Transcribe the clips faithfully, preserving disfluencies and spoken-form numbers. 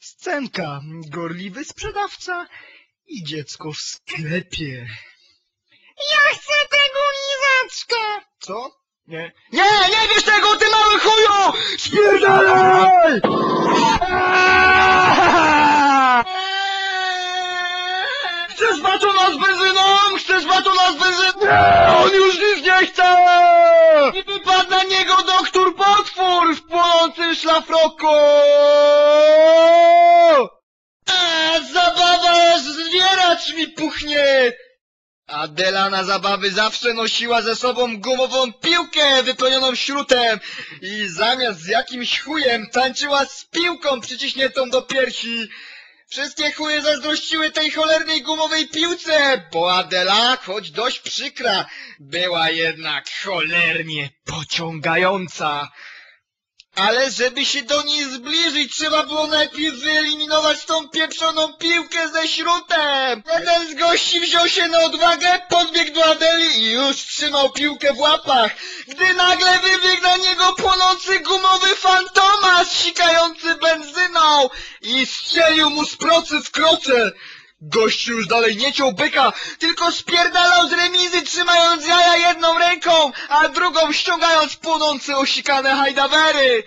Scenka, gorliwy sprzedawca i dziecko w sklepie. Ja chcę tego lizaczka! Co? Nie. Nie, nie wiesz tego, ty mały chuju! Spierdalaj! Chcesz batona z benzyną? Chcesz batona z benzyną? Nie, on już nic nie chce! I wypadł na niego doktor potwór w płonącym szlafroku! A, zabawa, aż zwieracz mi puchnie! Adela na zabawy zawsze nosiła ze sobą gumową piłkę wypełnioną śrutem i zamiast z jakimś chujem tańczyła z piłką przyciśniętą do piersi. Wszystkie chuje zazdrościły tej cholernej gumowej piłce, bo Adela, choć dość przykra, była jednak cholernie pociągająca. Ale żeby się do niej zbliżyć, trzeba było najpierw wyeliminować tą pieprzoną piłkę ze śrutem. Jeden z gości wziął się na odwagę, podbiegł do Adeli i już trzymał piłkę w łapach, gdy nagle wybiegł na niego płonący gumowy fantomas sikający benzyną i strzelił mu z procy w krocze. Gościu już dalej nie ciął byka, tylko spierdalał z remizy, trzymając jaja jedną ręką, a drugą ściągając płonące osikane hajdawery.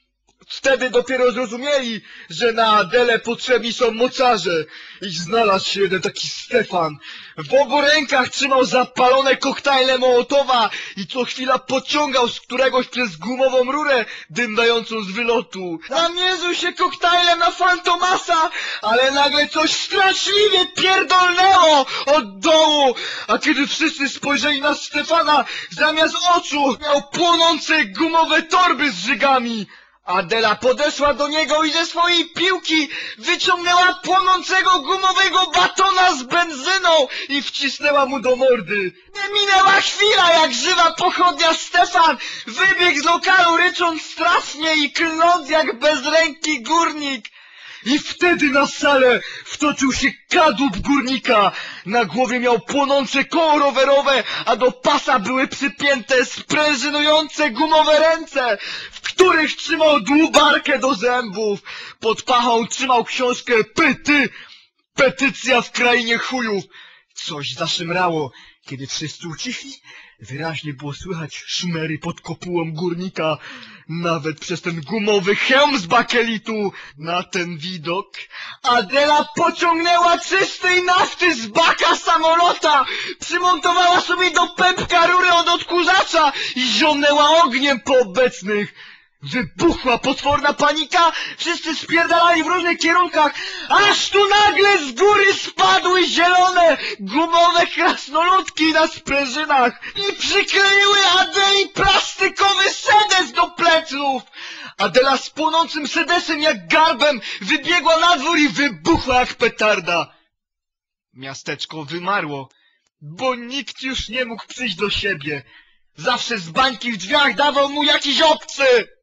Wtedy dopiero zrozumieli, że na Adelę potrzebni są mocarze. I znalazł się jeden taki Stefan. W obu rękach trzymał zapalone koktajle Mołotowa i co chwila pociągał z któregoś przez gumową rurę dym dającą z wylotu. Zamierzył się koktajlem na Fantomasa, ale nagle coś straszliwie pierdolnęło od dołu. A kiedy wszyscy spojrzeli na Stefana, zamiast oczu miał płonące gumowe torby z żygami. Adela podeszła do niego i ze swojej piłki wyciągnęła płonącego gumowego batona z benzyną i wcisnęła mu do mordy. Nie minęła chwila, jak żywa pochodnia Stefan wybiegł z lokalu rycząc strasznie i klnąc jak bezręki górnik. I wtedy na salę wtoczył się kadłub górnika. Na głowie miał płonące koło rowerowe, a do pasa były przypięte sprężynujące gumowe ręce, w których trzymał dłubarkę do zębów. Pod pachą trzymał książkę Pyty, petycja w krainie chujów. Coś zaszymrało. Kiedy wszyscy ucichli, wyraźnie było słychać szmery pod kopułą górnika. Nawet przez ten gumowy hełm z bakelitu. Na ten widok Adela pociągnęła czystej nafty z baka samolota, przymontowała sobie do pępka rurę od odkurzacza i zionęła ogniem po obecnych. Wybuchła potworna panika, wszyscy spierdalali w różnych kierunkach, aż tu nagle z góry spadły zielone, gumowe krasnoludki na sprężynach i przykleiły Adeli plastikowy sedes do pleców. Adela z płonącym sedesem jak garbem wybiegła na dwór i wybuchła jak petarda. Miasteczko wymarło, bo nikt już nie mógł przyjść do siebie. Zawsze z bańki w drzwiach dawał mu jakiś obcy.